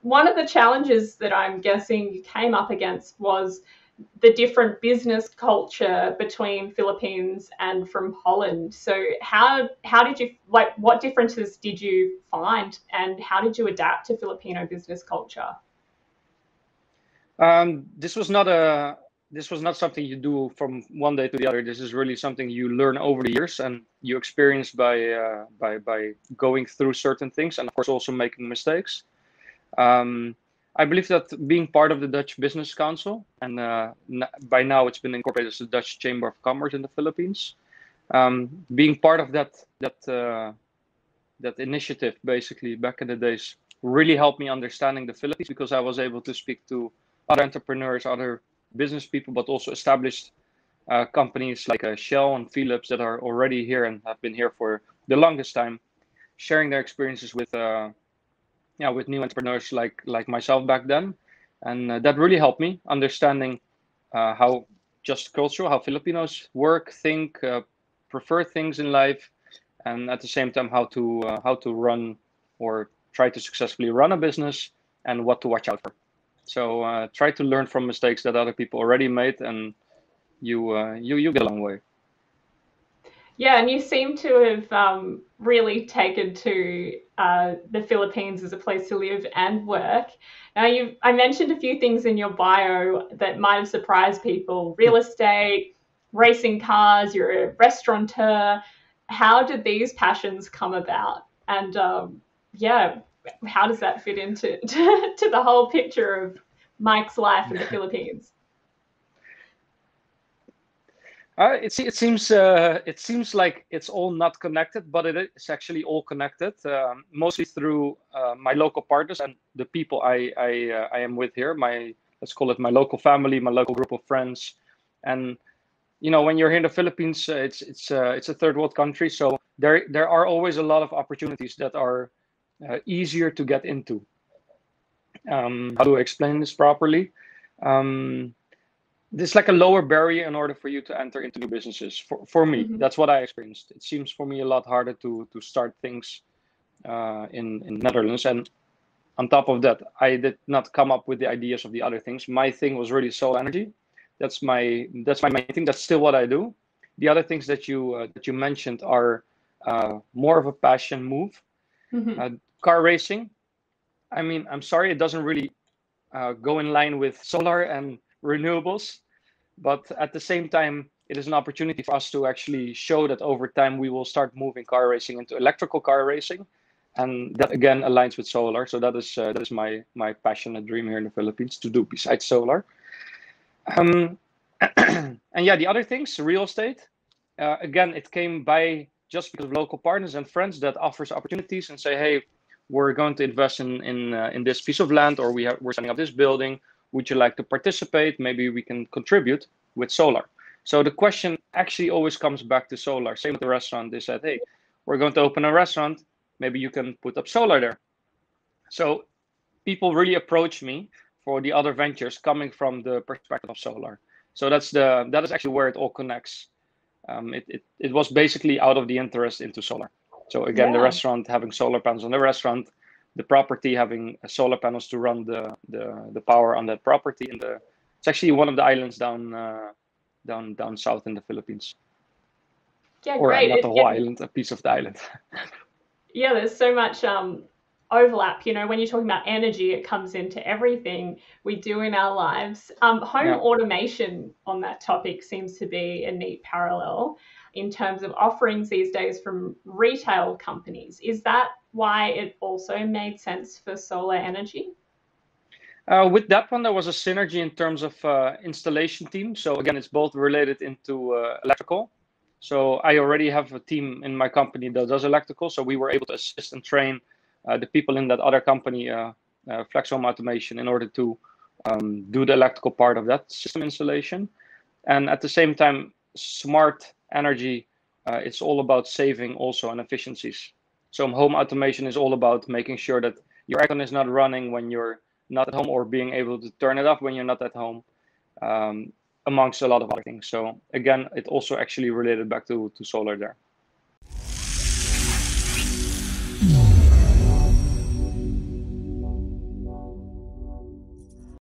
one of the challenges that I'm guessing you came up against was the different business culture between Philippines and from Holland. So how did you, like, what differences did you find, and how did you adapt to Filipino business culture? This was not something you do from one day to the other. This is really something you learn over the years, and you experience by going through certain things, and of course also making mistakes. I believe that being part of the Dutch Business Council, and by now it's been incorporated as the Dutch Chamber of Commerce in the Philippines, being part of that initiative, basically back in the days, really helped me understanding the Philippines, because I was able to speak to other entrepreneurs, other business people, but also established companies like Shell and Philips that are already here and have been here for the longest time, sharing their experiences with new entrepreneurs like myself back then. And that really helped me understanding how just cultural, how Filipinos work, think, prefer things in life, and at the same time how to run or try to successfully run a business, and what to watch out for. So try to learn from mistakes that other people already made, and you get a long way. Yeah, and you seem to have really taken to the Philippines as a place to live and work. Now, I mentioned a few things in your bio that might have surprised people: real estate, racing cars, you're a restaurateur. How did these passions come about? And yeah, how does that fit into to the whole picture of Mike's life in the Philippines? It seems like it's all not connected, but it is actually all connected. Mostly through my local partners and the people I am with here. Let's call it my local family, my local group of friends. And when you're here in the Philippines, it's a third world country, so there are always a lot of opportunities that are easier to get into. How do I explain this properly? There's like a lower barrier in order for you to enter into new businesses. For me, that's what I experienced. It seems for me a lot harder to start things in Netherlands. And on top of that, I did not come up with the ideas of the other things. My thing was really SolarNRG. That's my main thing. That's still what I do. The other things that you mentioned are more of a passion move. Car racing. I mean, I'm sorry, it doesn't really go in line with solar and renewables, but at the same time, it is an opportunity for us to actually show that over time we will start moving car racing into electrical car racing, and that again aligns with solar. So that is my passion and dream here in the Philippines to do besides solar. And yeah, the other things, real estate. Again, it came by just because of local partners and friends that offers opportunities and say, hey, we're going to invest in this piece of land, or we're setting up this building. Would you like to participate? Maybe we can contribute with solar. So the question actually always comes back to solar. Same with the restaurant. They said, hey, we're going to open a restaurant. Maybe you can put up solar there. So people really approach me for the other ventures coming from the perspective of solar. So that is actually where it all connects. It was basically out of the interest into solar. So again, the restaurant having solar panels on the restaurant, the property having solar panels to run the power on that property. It's actually one of the islands down south in the Philippines. Yeah, or great. not the whole island, a piece of the island. Yeah, there's so much overlap. When you're talking about energy, it comes into everything we do in our lives. Home automation on that topic seems to be a neat parallel in terms of offerings these days from retail companies. Is that why it also made sense for SolarNRG? With that one, there was a synergy in terms of installation team. So again, it's both related into electrical. So I already have a team in my company that does electrical. So we were able to assist and train the people in that other company, Flex Home Automation, in order to do the electrical part of that system installation. And at the same time, smart energy, it's all about saving also and efficiencies. So home automation is all about making sure that your aircon is not running when you're not at home, or being able to turn it off when you're not at home, amongst a lot of other things. So again, it also actually related back to solar there.